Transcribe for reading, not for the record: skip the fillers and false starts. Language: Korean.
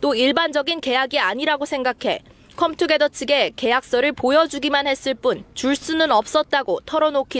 또 일반적인 계약이 아니라고 생각해 컴투게더 측에 계약서를 보여주기만 했을 뿐 줄 수는 없었다고 털어놓기